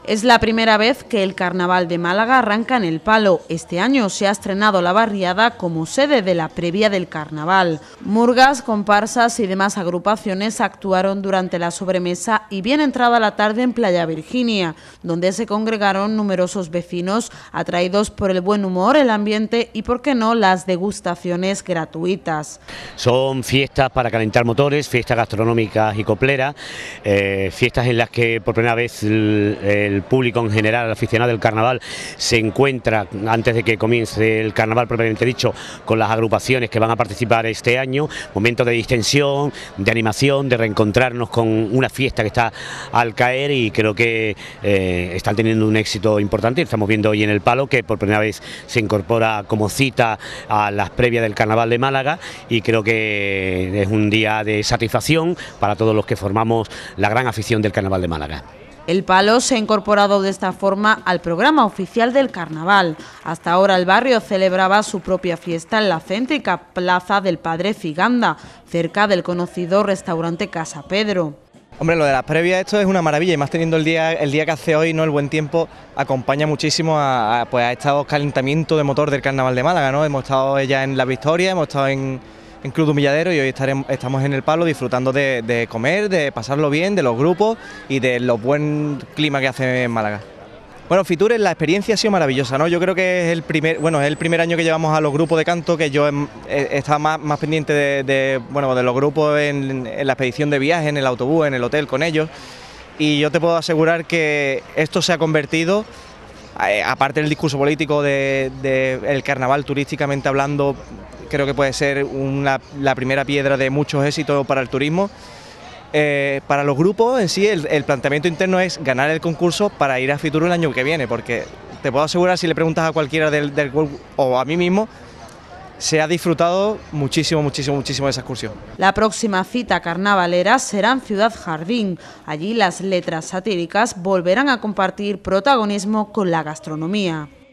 Es la primera vez que el Carnaval de Málaga arranca en El Palo. Este año se ha estrenado la barriada como sede de la previa del Carnaval. Murgas, comparsas y demás agrupaciones actuaron durante la sobremesa y bien entrada la tarde en Playa Virginia, donde se congregaron numerosos vecinos atraídos por el buen humor, el ambiente y, por qué no, las degustaciones gratuitas. Son fiestas para calentar motores, fiestas gastronómicas y copleras, fiestas en las que por primera vez el público en general, el aficionado del carnaval, se encuentra antes de que comience el carnaval propiamente dicho con las agrupaciones que van a participar este año, momentos de distensión, de animación, de reencontrarnos con una fiesta que está al caer, y creo que están teniendo un éxito importante. Estamos viendo hoy en El Palo que por primera vez se incorpora como cita a las previas del Carnaval de Málaga, y creo que es un día de satisfacción para todos los que formamos la gran afición del Carnaval de Málaga. El Palo se ha incorporado de esta forma al programa oficial del Carnaval. Hasta ahora el barrio celebraba su propia fiesta en la céntrica Plaza del Padre Figanda, cerca del conocido restaurante Casa Pedro. Hombre, lo de las previas, esto es una maravilla, y más teniendo el día que hace hoy, ¿no? El buen tiempo acompaña muchísimo a estos calentamientos de motor del Carnaval de Málaga, ¿no? Hemos estado ya en La Victoria, hemos estado en Club de Humilladero, y hoy estamos en El Palo disfrutando de comer, de pasarlo bien, de los grupos y de lo buen clima que hace en Málaga. Bueno, Fitur, la experiencia ha sido maravillosa, ¿no? Yo creo que es el primer año que llevamos a los grupos de canto, que yo estaba más pendiente de los grupos en la expedición de viaje, en el autobús, en el hotel con ellos, y yo te puedo asegurar que esto se ha convertido, aparte del discurso político del carnaval turísticamente hablando, creo que puede ser la primera piedra de muchos éxitos para el turismo. Para los grupos en sí, el planteamiento interno es ganar el concurso para ir a Fitur el año que viene, porque te puedo asegurar, si le preguntas a cualquiera del grupo o a mí mismo, se ha disfrutado muchísimo de esa excursión. La próxima cita carnavalera será en Ciudad Jardín. Allí las letras satíricas volverán a compartir protagonismo con la gastronomía.